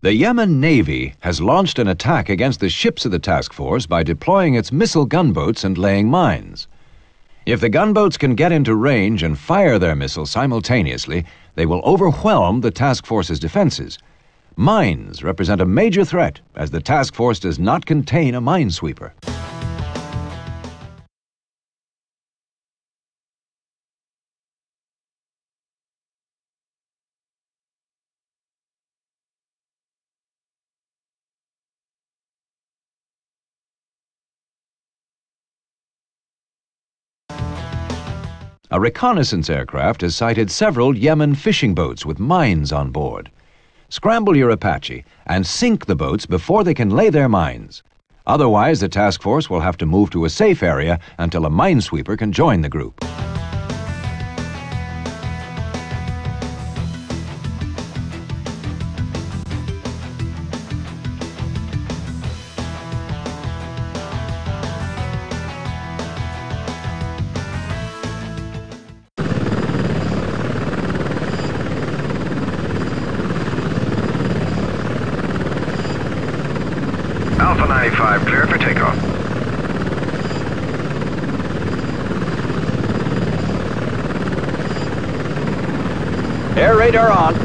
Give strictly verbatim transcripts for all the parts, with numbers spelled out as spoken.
The Yemen Navy has launched an attack against the ships of the task force by deploying its missile gunboats and laying mines. If the gunboats can get into range and fire their missiles simultaneously, they will overwhelm the task force's defenses. Mines represent a major threat, as the task force does not contain a minesweeper. A reconnaissance aircraft has sighted several Yemen fishing boats with mines on board. Scramble your Apache and sink the boats before they can lay their mines. Otherwise, the task force will have to move to a safe area until a minesweeper can join the group. Alpha ninety-five, clear for takeoff. Air radar on.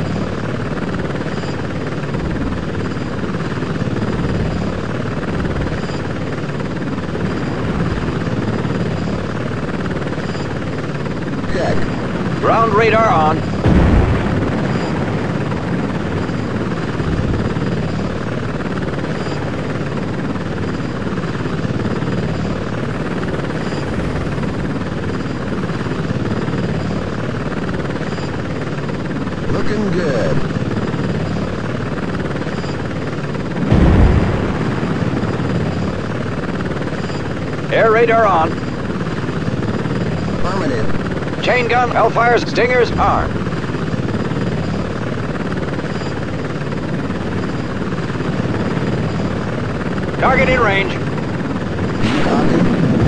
Check. Ground radar on. Looking good. Air radar on. Affirmative. Chain gun, Hellfires, Stingers armed. Target in range. Copy.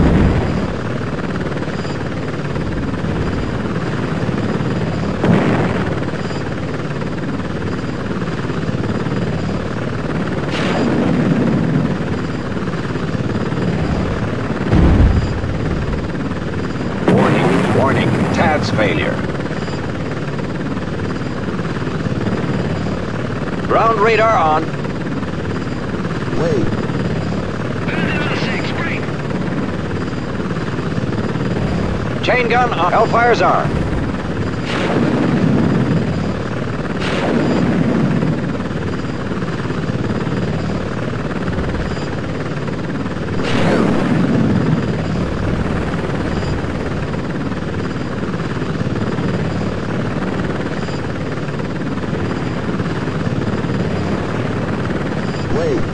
Warning, T A D S failure. Ground radar on. Wait. Chain gun on. Hellfires armed. Wait.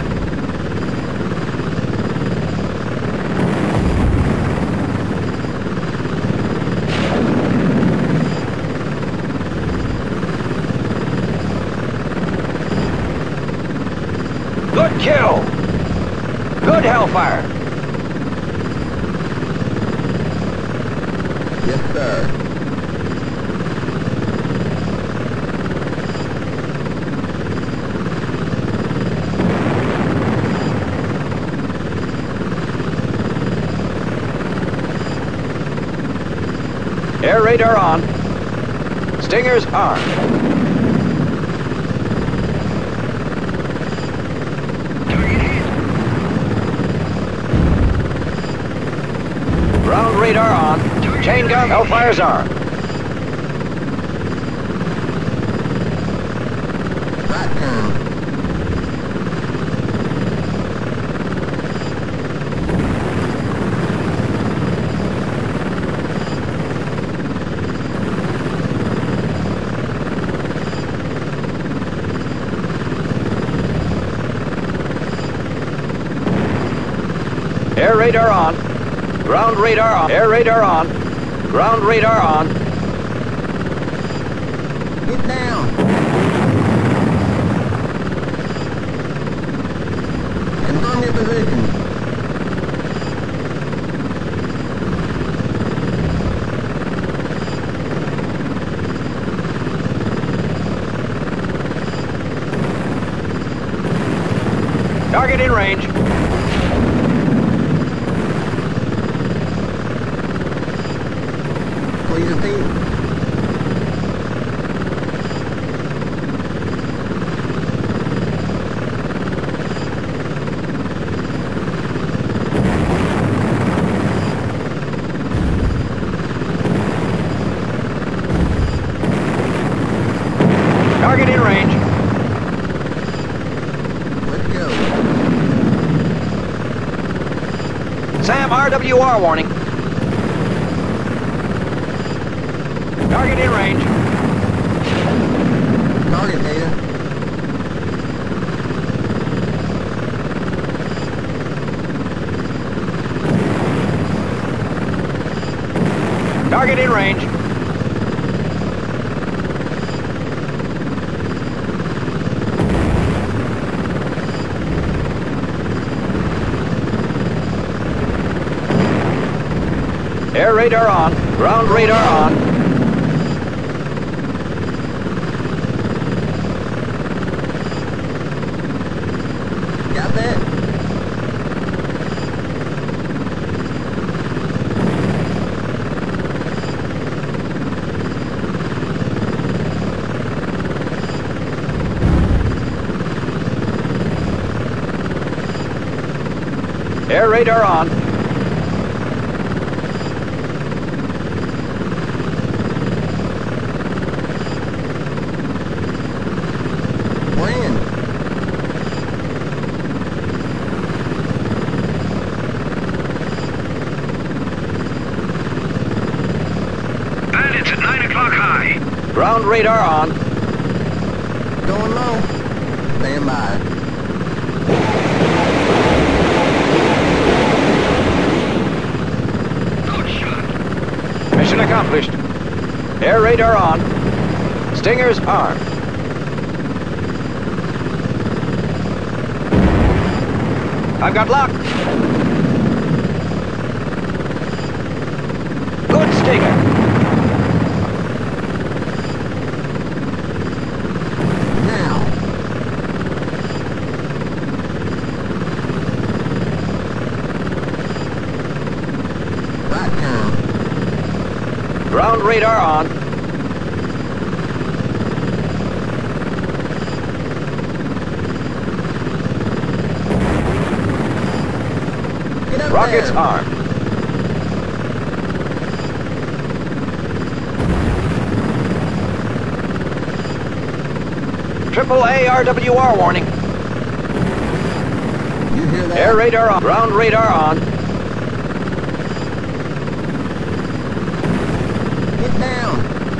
Good kill. Good Hellfire. Yes, sir. Air radar on. Stingers armed. Ground radar on. Chain gun, Hellfires armed. Right turn. Air radar on. Ground radar on. Air radar on. Ground radar on. Get down. Confirm your position. Target in range. Please repeat. Target in range. Let's go. Sam, R W R warning. Target in range. Target data. Target in range. Air radar on. Ground radar on. Got that? Air radar on. When? Bandits at nine o'clock high. Ground radar on. Going low. Stand by. Mission accomplished. Air radar on. Stingers armed. I've got luck. Good stinger. Now. Right turn. Ground radar on. Get up Rockets there. armed. Triple A R W R warning. You hear that? Air radar on. Ground radar on. Get down.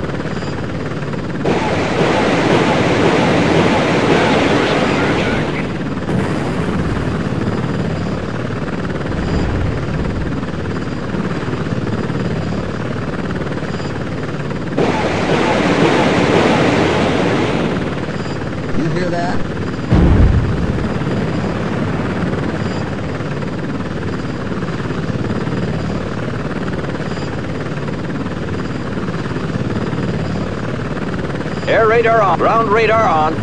You hear that? Air radar on. Ground radar on.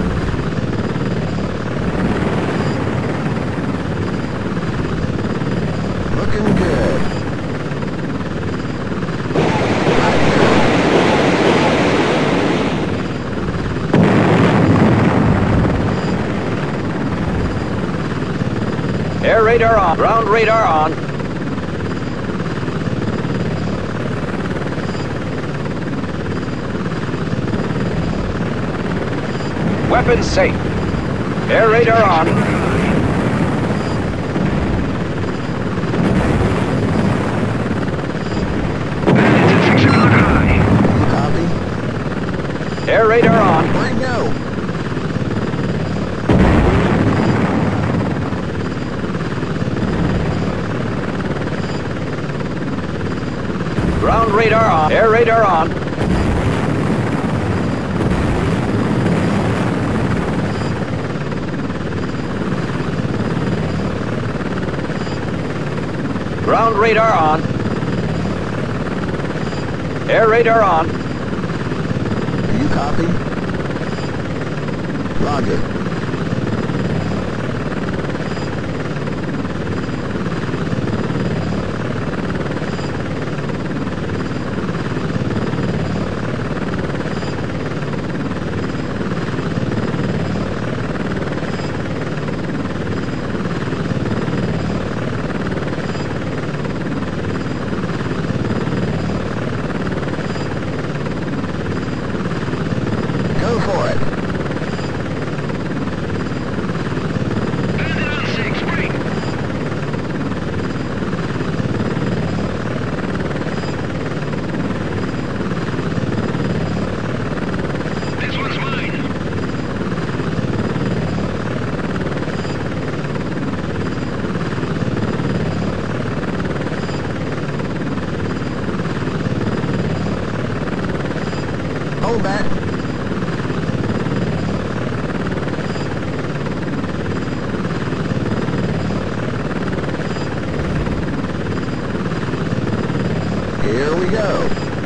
Looking good. Air radar on. Ground radar on. Weapons safe. Air radar on. Copy. Air radar on. Where to go? Ground radar on. Air radar on. Ground radar on. Air radar on. Do you copy? Roger. hold back. Here we go.